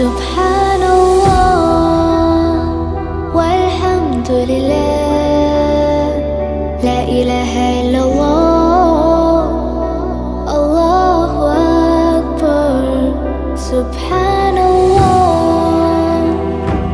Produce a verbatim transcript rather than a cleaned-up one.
سبحان الله والحمد لله، لا إله إلا الله، الله أكبر. سبحان